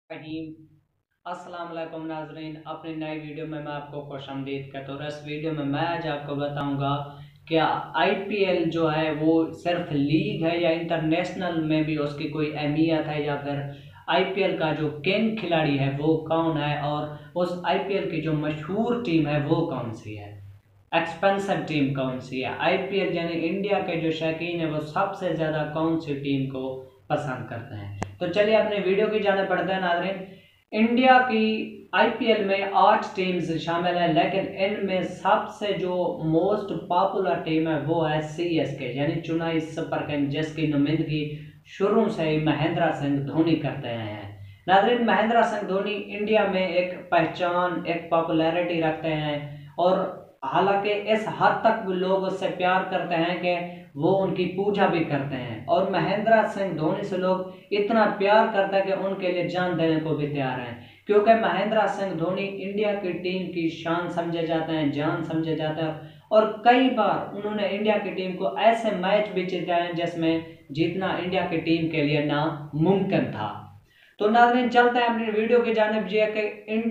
रहीम अस्सलाम वालेकुम नाजरीन, अपनी नई वीडियो में मैं आपको खुशामदीद कहता हूँ। इस वीडियो में मैं आज आपको बताऊंगा कि आईपीएल जो है वो सिर्फ लीग है या इंटरनेशनल में भी उसकी कोई अहमियत है, या फिर आईपीएल का जो किंग खिलाड़ी है वो कौन है, और उस आईपीएल की जो मशहूर टीम है वो कौन सी है, एक्सपेंसिव टीम कौन सी है। आईपीएल यानी इंडिया के जो शौकीन है वो सबसे ज़्यादा कौन सी टीम को पसंद करते हैं। तो चलिए अपने वीडियो की जाने पड़ते हैं नाज़रीन। इंडिया की आईपीएल में 8 टीम्स शामिल हैं, लेकिन इनमें सबसे जो मोस्ट पॉपुलर टीम है वो है सीएसके यानी चेन्नई सुपर किंग, जिसकी नुमाइंदगी शुरू से ही महेंद्र सिंह धोनी करते आए हैं। नाज़रीन, महेंद्र सिंह धोनी इंडिया में एक पहचान, एक पॉपुलैरिटी रखते हैं, और हालांकि इस हद तक लोग उससे प्यार करते हैं कि वो उनकी पूजा भी करते हैं, और महेंद्र सिंह धोनी से लोग इतना प्यार करते हैं कि उनके लिए जान देने को भी तैयार हैं, क्योंकि महेंद्र सिंह धोनी इंडिया की टीम की शान समझे जाते हैं, जान समझे जाते हैं। और कई बार उन्होंने इंडिया की टीम को ऐसे मैच भी जिताए हैं जिसमें जीतना इंडिया की टीम के लिए नामुमकिन था। तो नाज़रीन, चलते हैं अपनी वीडियो की जानिब जी कि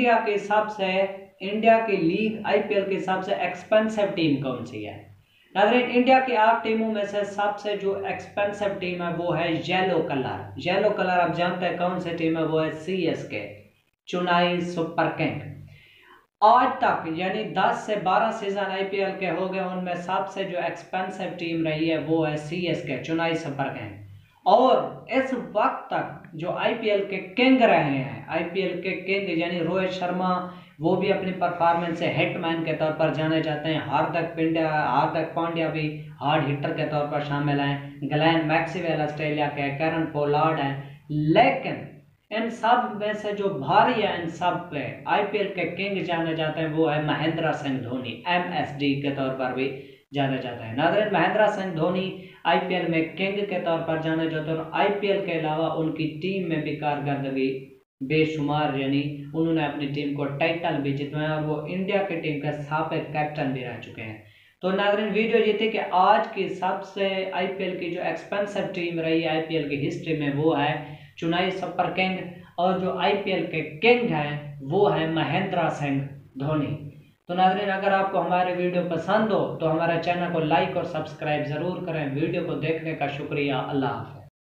इंडिया की लीग आईपीएल की सबसे एक्सपेंसिव टीम कौन सी है। नाज़रीन, इंडिया की 8 टीमों में से सबसे जो एक्सपेंसिव टीम है वो है येलो कलर। येलो कलर आप जानते हैं कौन सी टीम है, वो है सीएसके, चेन्नई सुपर किंग। आज तक यानी 10 से 12 सीजन आईपीएल के हो गए, उनमें सबसे जो एक्सपेंसिव टीम रही है वो है सीएसके, चेन्नई सुपर किंग। और इस वक्त तक जो आईपीएल के किंग रहे हैं, आईपीएल के किंग यानी रोहित शर्मा, वो भी अपनी परफॉर्मेंस से हिटमैन के तौर पर जाने जाते हैं। हार्दिक पांड्या भी हार्ड हिटर के तौर पर शामिल हैं। ग्लेन मैक्सवेल ऑस्ट्रेलिया के, कैरन पोलार्ड हैं। लेकिन इन सब में से जो भारी है, इन सब पे आईपीएल के किंग जाने जाते हैं वो है महेंद्र सिंह धोनी, एमएसडी के तौर पर भी जाने जाते हैं। नाज़रीन, महेंद्र सिंह धोनी आईपीएल में किंग के तौर पर जाने जाते हैं, और आईपीएल के अलावा उनकी टीम में भी कारकर्दगी बेशुमार, यानी उन्होंने अपनी टीम को टाइटल भी जितवाया, और वो इंडिया की टीम के साबिक कैप्टन भी रह चुके हैं। तो नाज़रीन, वीडियो ये थी कि आज की सबसे आईपीएल की जो एक्सपेंसिव टीम रही है आईपीएल की हिस्ट्री में वो है चेन्नई सुपर किंग, और जो आईपीएल के किंग हैं वो है महेंद्र सिंह धोनी। तो नाज़रीन, अगर आपको हमारे वीडियो पसंद हो तो हमारे चैनल को लाइक और सब्सक्राइब ज़रूर करें। वीडियो को देखने का शुक्रिया। अल्लाह हाफ़िज़।